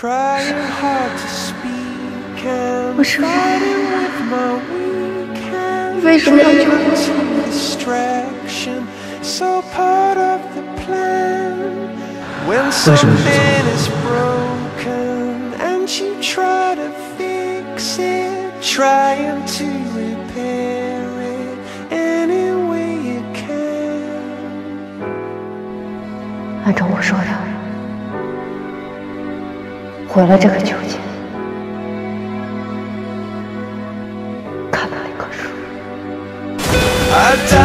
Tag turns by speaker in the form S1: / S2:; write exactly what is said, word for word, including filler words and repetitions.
S1: 我是为什么要救我？
S2: 为什么是
S1: 按照我说的，毁了这个秋千，砍了那棵树。